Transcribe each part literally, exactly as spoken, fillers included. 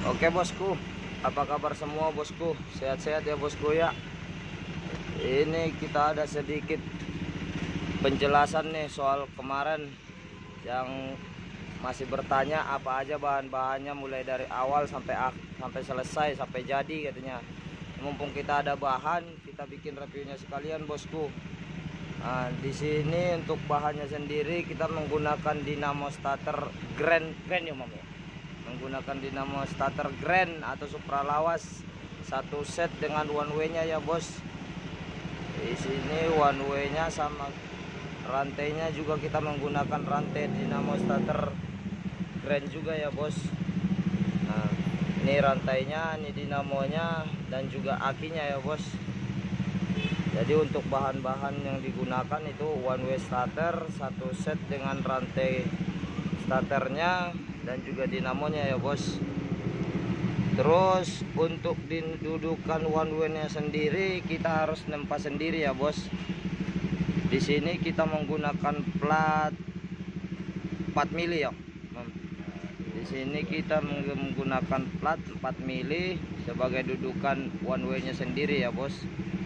Oke bosku, apa kabar semua bosku? Sehat-sehat ya bosku ya. Ini kita ada sedikit penjelasan nih soal kemarin yang masih bertanya apa aja bahan-bahannya mulai dari awal sampai sampai selesai sampai jadi katanya. Mumpung kita ada bahan, kita bikin reviewnya sekalian bosku. Nah, di sini untuk bahannya sendiri kita menggunakan dinamo starter Grand Grand ya Mam ya. Menggunakan dinamo starter Grand atau supralawas satu set dengan one way nya ya bos. Di sini one way nya sama rantainya juga kita menggunakan rantai dinamo starter Grand juga ya bos. Nah, ini rantainya, ini dinamonya dan juga akinya ya bos. Jadi untuk bahan-bahan yang digunakan itu one way starter satu set dengan rantai starternya dan juga dinamonya ya bos. Terus untuk didudukan one way nya sendiri kita harus nempa sendiri ya bos. Di sini kita menggunakan plat empat mili ya. Di sini kita menggunakan plat empat mili sebagai dudukan one way nya sendiri ya bos.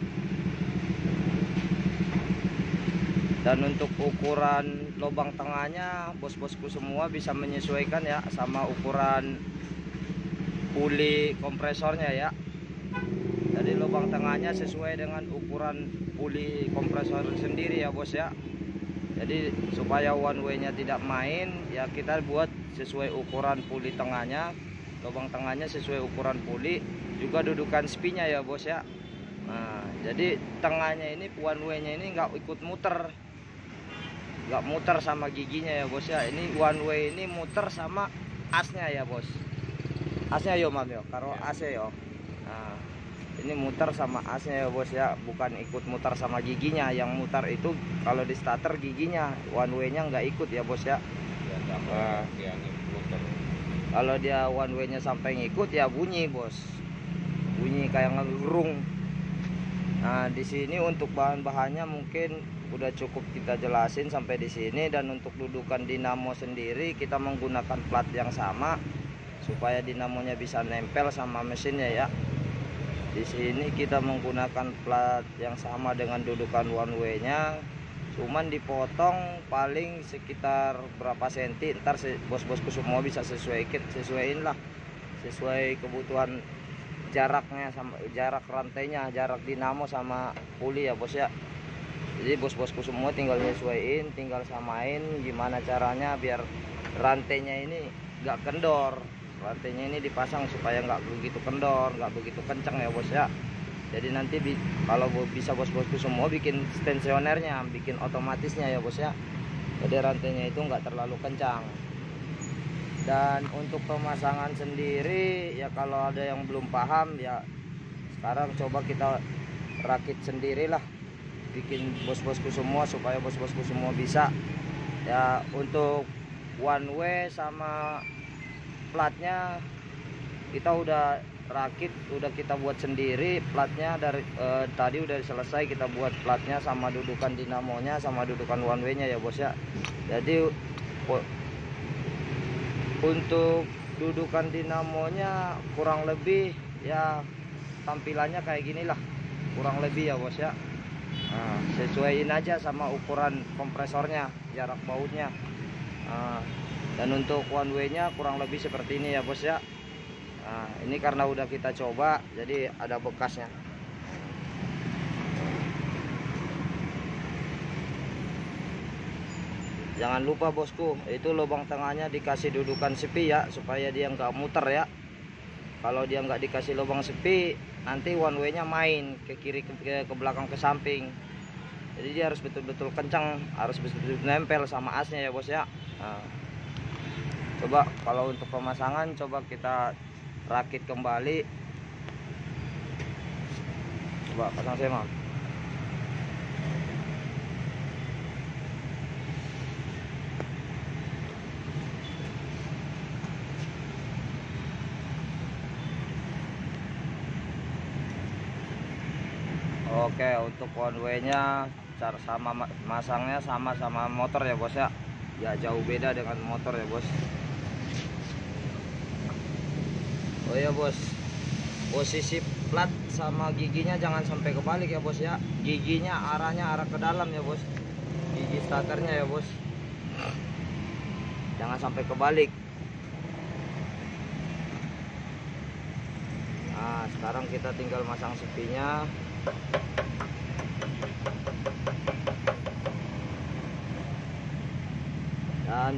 Dan untuk ukuran lubang tengahnya bos-bosku semua bisa menyesuaikan ya sama ukuran puli kompresornya ya. Jadi lubang tengahnya sesuai dengan ukuran puli kompresor sendiri ya bos ya. Jadi supaya one way nya tidak main ya kita buat sesuai ukuran puli tengahnya, lubang tengahnya sesuai ukuran puli, juga dudukan spinya ya bos ya. Nah, jadi tengahnya ini one way nya ini nggak ikut muter, nggak muter sama giginya ya bos ya. Ini one way ini muter sama asnya ya bos. Asnya yo mam yo, karo asnya yo. Nah, ini muter sama asnya ya bos ya, bukan ikut muter sama giginya. Yang muter itu kalau di starter giginya, one way nya nggak ikut ya bos ya. Nah, dia muter. kalau dia one way nya sampai ngikut ya bunyi bos, bunyi kayak ngerung. Nah, di sini untuk bahan-bahannya mungkin udah cukup kita jelasin sampai di sini. Dan untuk dudukan dinamo sendiri kita menggunakan plat yang sama supaya dinamonya bisa nempel sama mesinnya ya. Di sini kita menggunakan plat yang sama dengan dudukan one way nya, cuman dipotong paling sekitar berapa senti. Ntar bos-bosku semua bisa sesuaikan, sesuaiin lah sesuai kebutuhan jaraknya sama jarak rantainya, jarak dinamo sama puli ya bos ya. Jadi bos-bosku semua tinggal nyesuaiin, tinggal samain gimana caranya biar rantainya ini nggak kendor. Rantainya ini dipasang supaya nggak begitu kendor, nggak begitu kencang ya bos ya. Jadi nanti kalau bisa bos-bosku semua bikin tensionernya, bikin otomatisnya ya bos ya. Jadi rantainya itu nggak terlalu kencang. Dan untuk pemasangan sendiri ya kalau ada yang belum paham ya sekarang coba kita rakit sendirilah, bikin bos-bosku semua supaya bos-bosku semua bisa ya. Untuk one way sama platnya kita udah rakit, udah kita buat sendiri platnya dari eh, tadi udah selesai kita buat platnya sama dudukan dinamonya sama dudukan one way nya ya bos ya. Jadi untuk dudukan dinamonya kurang lebih ya tampilannya kayak gini lah kurang lebih ya bos ya. Nah, sesuaiin aja sama ukuran kompresornya, jarak bautnya. Nah, dan untuk one way nya kurang lebih seperti ini ya bos ya. Nah, ini karena udah kita coba jadi ada bekasnya. Jangan lupa bosku, itu lubang tengahnya dikasih dudukan sepi ya supaya dia nggak muter ya. Kalau dia nggak dikasih lubang sepi nanti one way nya main ke kiri ke, ke, ke belakang ke samping. Jadi dia harus betul-betul kencang, harus betul-betul nempel sama asnya ya bos ya. Nah, coba kalau untuk pemasangan coba kita rakit kembali. Coba pasang saya mam. Oke, untuk one way nya cara sama masangnya sama sama motor ya bos ya. Ya jauh beda dengan motor ya bos. Oh ya bos, posisi plat sama giginya jangan sampai kebalik ya bos ya. Giginya arahnya arah ke dalam ya bos, gigi starternya ya bos, jangan sampai kebalik. Nah sekarang kita tinggal masang sepinya. Dan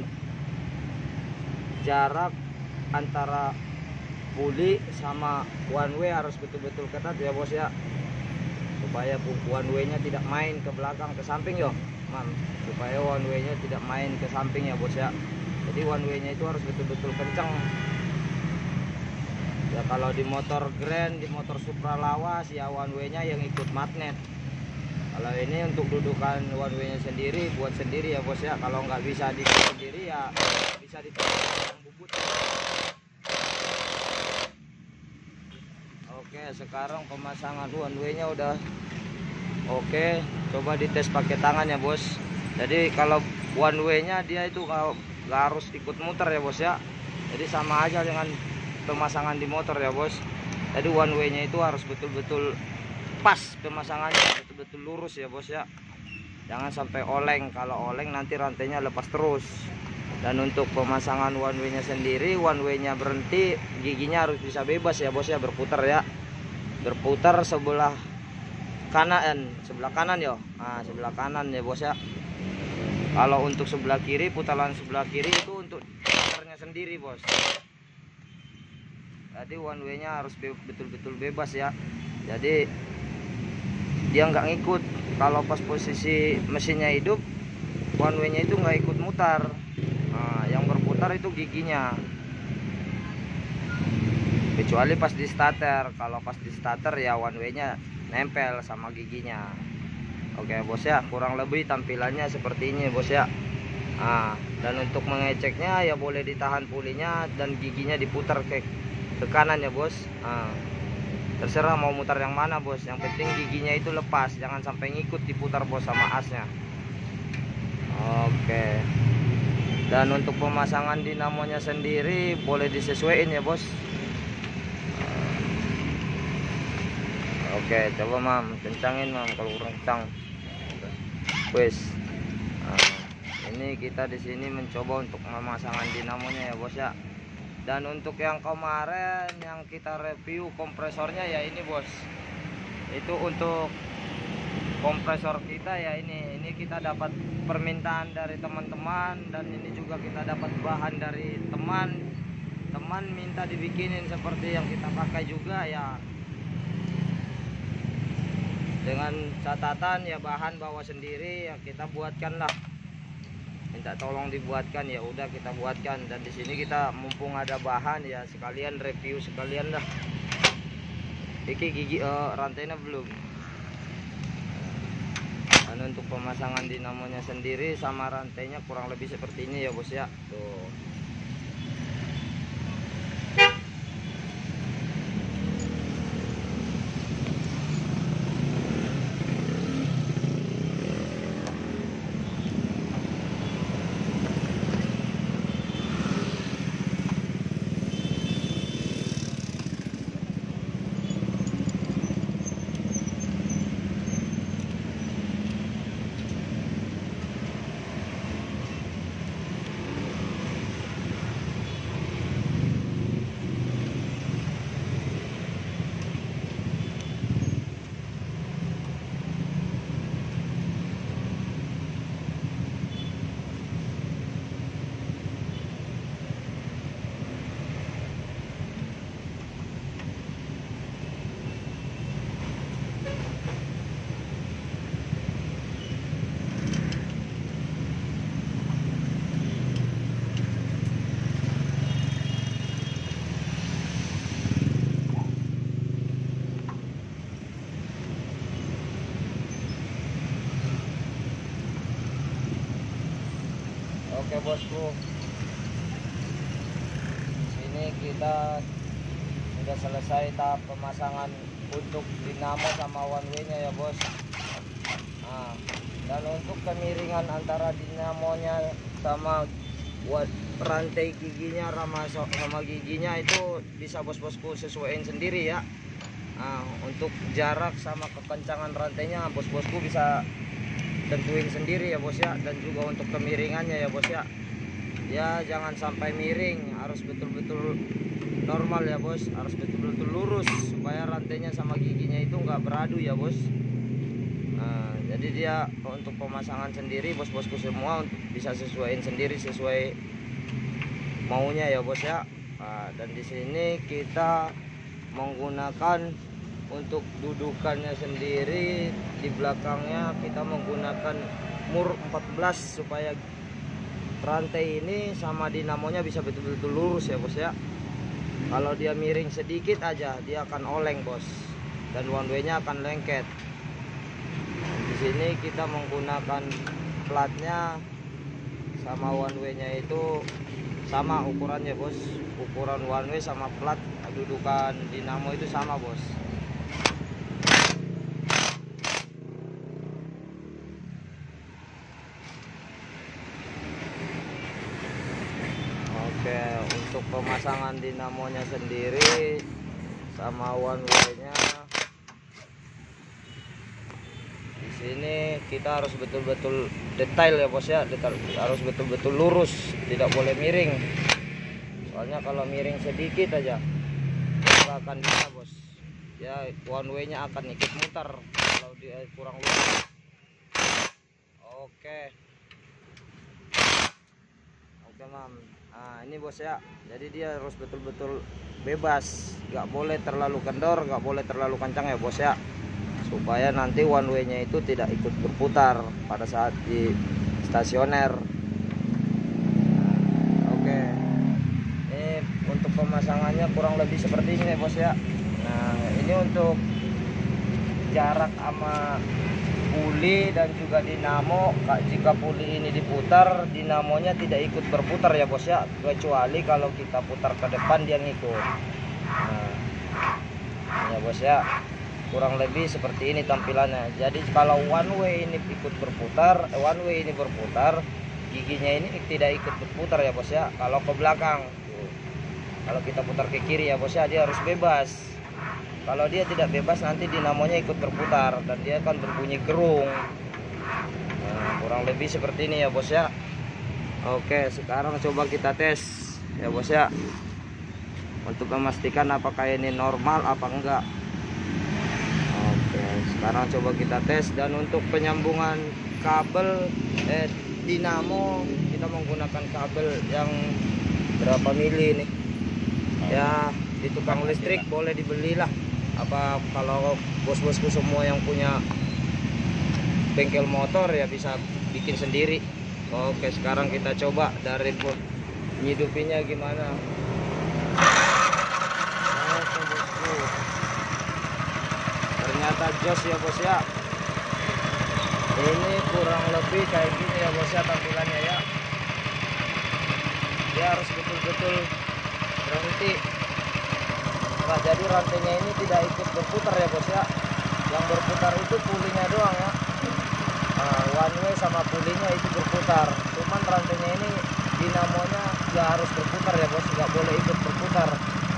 jarak antara puli sama one way harus betul-betul ketat ya bos ya, supaya one way nya tidak main ke belakang ke samping yo man, supaya one way nya tidak main ke samping ya bos ya. Jadi one way nya itu harus betul-betul kencang ya. Kalau di motor Grand, di motor Supra lawas ya one way nya yang ikut magnet. Kalau ini untuk dudukan one way nya sendiri, buat sendiri ya bos ya. Kalau nggak bisa dibuat sendiri ya bisa ditambah bubut. Oke, sekarang pemasangan one way nya udah oke. Coba dites pakai tangan ya bos. Jadi kalau one way nya dia itu kalau nggak harus ikut muter ya bos ya. Jadi sama aja dengan pemasangan di motor ya bos. Jadi one way nya itu harus betul-betul pas pemasangannya, betul-betul lurus ya bos ya. Jangan sampai oleng. Kalau oleng nanti rantainya lepas terus. Dan untuk pemasangan one way nya sendiri, one way nya berhenti, giginya harus bisa bebas ya bos ya, berputar ya, berputar sebelah kanan, sebelah kanan yo. Nah sebelah kanan ya bos ya. Kalau untuk sebelah kiri, putaran sebelah kiri itu untuk putarnya sendiri bos. Jadi one way nya harus betul-betul bebas ya. Jadi dia nggak ngikut. Kalau pas posisi mesinnya hidup, one way nya itu nggak ikut mutar. Nah, yang berputar itu giginya, kecuali pas di starter. Kalau pas di starter ya one way nya nempel sama giginya. Oke bos ya, kurang lebih tampilannya seperti ini bos ya. Nah, dan untuk mengeceknya ya boleh ditahan pulinya dan giginya diputar ke ke kanan ya bos. Nah, terserah mau mutar yang mana bos, yang penting giginya itu lepas, jangan sampai ngikut diputar bos sama asnya. Oke. Dan untuk pemasangan dinamonya sendiri boleh disesuaikan ya bos. Oke, coba mam, kencangin mam kalau kurang kencang. Wes. Nah, ini kita di sini mencoba untuk pemasangan dinamonya ya bos ya. Dan untuk yang kemarin yang kita review kompresornya ya ini bos. Itu untuk kompresor kita ya ini. Ini kita dapat permintaan dari teman-teman, dan ini juga kita dapat bahan dari teman. Teman minta dibikinin seperti yang kita pakai juga ya. Dengan catatan ya bahan bawa sendiri ya, kita buatkan lah. Minta tolong dibuatkan ya udah kita buatkan. Dan di sini kita mumpung ada bahan ya sekalian review sekalian lah. Iki gigi uh, rantainya belum. Dan untuk pemasangan dinamonya sendiri sama rantainya kurang lebih seperti ini ya bos ya. Tuh. Oke bosku, ini kita sudah selesai tahap pemasangan untuk dinamo sama one way nya ya bos. Nah, dan untuk kemiringan antara dinamonya sama rantai giginya sama sama giginya itu bisa bos-bosku sesuaiin sendiri ya. Nah, untuk jarak sama kekencangan rantainya bos-bosku bisa tentuin sendiri ya bos ya. Dan juga untuk kemiringannya ya bos ya. Ya jangan sampai miring, harus betul-betul normal ya bos, harus betul-betul lurus supaya rantainya sama giginya itu nggak beradu ya bos. Nah, jadi dia untuk pemasangan sendiri bos-bosku semua untuk bisa sesuaiin sendiri sesuai maunya ya bos ya. Nah, dan di sini kita menggunakan untuk dudukannya sendiri, di belakangnya kita menggunakan mur empat belas supaya rantai ini sama dinamonya bisa betul-betul lurus ya bos ya. Kalau dia miring sedikit aja dia akan oleng bos, dan one way-nya akan lengket. Di sini kita menggunakan platnya sama one way-nya itu sama ukurannya bos. Ukuran one way sama plat dudukan dinamo itu sama bos. Oke, untuk pemasangan dinamonya sendiri sama one way-nya di sini kita harus betul-betul detail ya bos ya, detail, harus betul-betul lurus, tidak boleh miring. Soalnya kalau miring sedikit aja nggak akan bisa bos. Ya one way-nya akan ikut muter kalau dia kurang lurus. Oke. Oke mam. Nah ini bos ya, jadi dia harus betul-betul bebas, nggak boleh terlalu kendor, nggak boleh terlalu kencang ya bos ya, supaya nanti one way nya itu tidak ikut berputar pada saat di stasioner. Oke, ini untuk pemasangannya kurang lebih seperti ini ya bos ya. Nah ini untuk jarak sama puli dan juga dinamo. Jika puli ini diputar, dinamonya tidak ikut berputar ya bos ya, kecuali kalau kita putar ke depan dia ngikut. Nah ya bos ya, kurang lebih seperti ini tampilannya. Jadi kalau one way ini ikut berputar, one way ini berputar, giginya ini tidak ikut berputar ya bos ya. Kalau ke belakang, kalau kita putar ke kiri ya bos ya, dia harus bebas. Kalau dia tidak bebas nanti dinamonya ikut berputar dan dia akan berbunyi gerung. Nah, kurang lebih seperti ini ya bos ya. Oke, sekarang coba kita tes ya bos ya, untuk memastikan apakah ini normal apa enggak. Oke, sekarang coba kita tes. Dan untuk penyambungan kabel eh, dinamo kita menggunakan kabel yang berapa mili nih ya, di tukang listrik boleh dibelilah. Apa kalau bos-bosku semua yang punya bengkel motor ya bisa bikin sendiri. Oke, sekarang kita coba dari nyidupinya gimana. Oke bosku, ternyata jos ya bos ya. Ini kurang lebih kayak gini ya bos ya tampilannya ya. Dia harus betul-betul berhenti. Nah, jadi rantainya ini tidak ikut berputar ya bos ya. Yang berputar itu pulinya doang ya. Nah, one way sama pulinya itu berputar. Cuman rantainya ini dinamonya ya harus berputar ya bos, nggak boleh ikut berputar.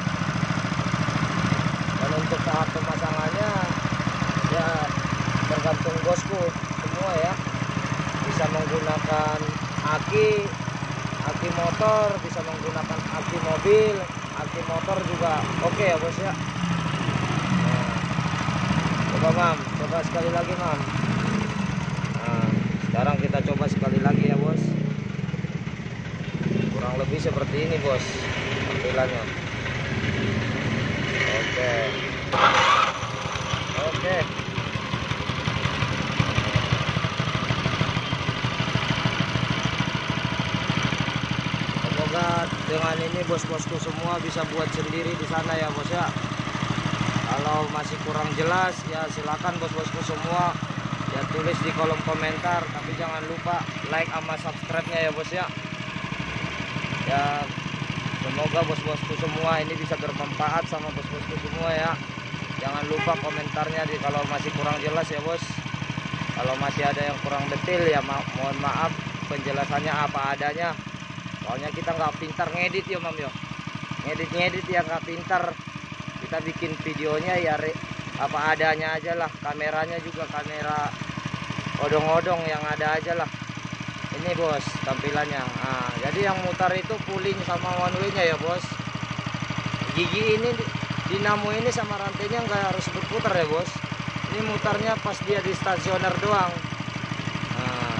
Dan untuk tahap pemasangannya ya tergantung bosku semua ya. Bisa menggunakan aki, aki motor, bisa menggunakan aki mobil, aki motor juga oke okay ya bos ya. Nah, coba mam, coba sekali lagi mam. Nah, sekarang kita coba sekali lagi ya bos. Kurang lebih seperti ini bos tampilannya. Oke, oke. Semoga dengan ini bos-bosku semua bisa buat sendiri di sana ya bos ya. Kalau masih kurang jelas ya silakan bos-bosku semua ya tulis di kolom komentar. Tapi jangan lupa like sama subscribe-nya ya bos ya. Ya semoga bos-bosku semua ini bisa bermanfaat sama bos-bosku semua ya. Jangan lupa komentarnya di kalau masih kurang jelas ya bos. Kalau masih ada yang kurang detail ya ma mohon maaf, penjelasannya apa adanya. soalnya kita nggak pintar ngedit ya mam yo, ngedit ngedit ya nggak pintar, kita bikin videonya ya re, apa adanya aja lah, kameranya juga kamera odong-odong yang ada aja lah. Ini bos tampilannya. Nah, jadi yang mutar itu pulling sama one way nya ya bos. Gigi ini dinamo ini sama rantainya nggak harus berputar ya bos, ini mutarnya pas dia di stasioner doang. Nah,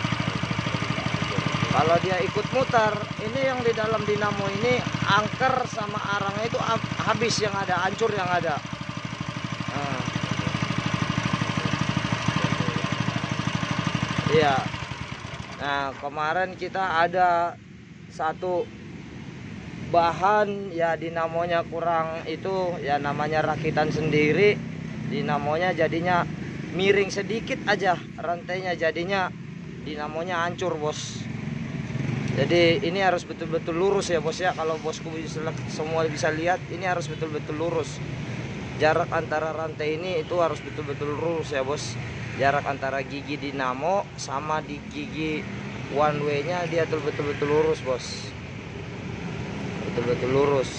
kalau dia ikut mutar, ini yang di dalam dinamo ini angker sama arangnya itu habis yang ada, hancur yang ada. Nah, iya. Nah, kemarin kita ada satu bahan ya dinamonya kurang itu ya, namanya rakitan sendiri, dinamonya jadinya miring sedikit aja rantainya, jadinya dinamonya hancur bos. Jadi ini harus betul-betul lurus ya bos ya, kalau bosku bisa, semua bisa lihat ini harus betul-betul lurus. Jarak antara rantai ini itu harus betul-betul lurus ya bos, jarak antara gigi dinamo sama di gigi one way nya dia betul-betul lurus bos, betul-betul lurus.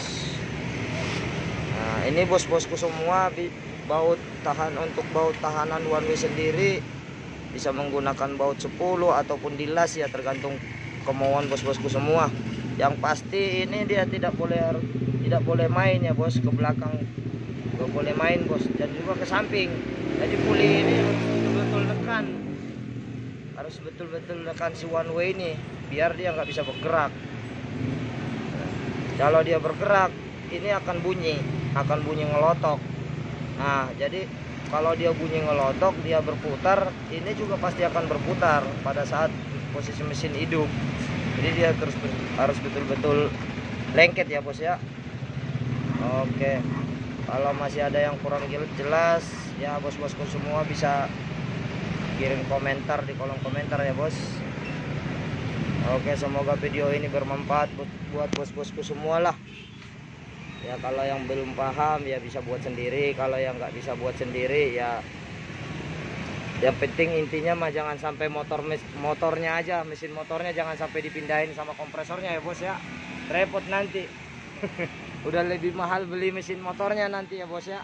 Nah ini bos-bosku semua, baut tahan, untuk baut tahanan one way sendiri bisa menggunakan baut sepuluh ataupun dilas ya, tergantung kemauan bos-bosku semua. Yang pasti ini dia tidak boleh tidak boleh main ya bos, ke belakang nggak boleh main bos, dan juga ke samping. Jadi puli ini harus betul-betul tekan, harus betul-betul tekan si one way ini biar dia nggak bisa bergerak. Kalau dia bergerak ini akan bunyi, akan bunyi ngelotok. Nah jadi kalau dia bunyi ngelotok, dia berputar, ini juga pasti akan berputar pada saat posisi mesin hidup. Jadi dia terus harus betul-betul lengket ya bos ya. Oke, kalau masih ada yang kurang jelas ya bos-bosku semua bisa kirim komentar di kolom komentar ya bos. Oke, semoga video ini bermanfaat buat bos-bosku semua lah ya. Kalau yang belum paham ya bisa buat sendiri, kalau yang nggak bisa buat sendiri ya yang penting intinya mah jangan sampai motor motornya aja, mesin motornya jangan sampai dipindahin sama kompresornya ya bos ya, repot nanti. Udah lebih mahal beli mesin motornya nanti ya bos ya.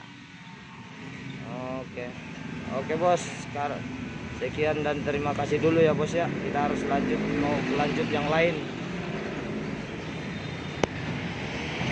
Oke oke bos, sekarang sekian dan terima kasih dulu ya bos ya, kita harus lanjut, mau lanjut yang lain.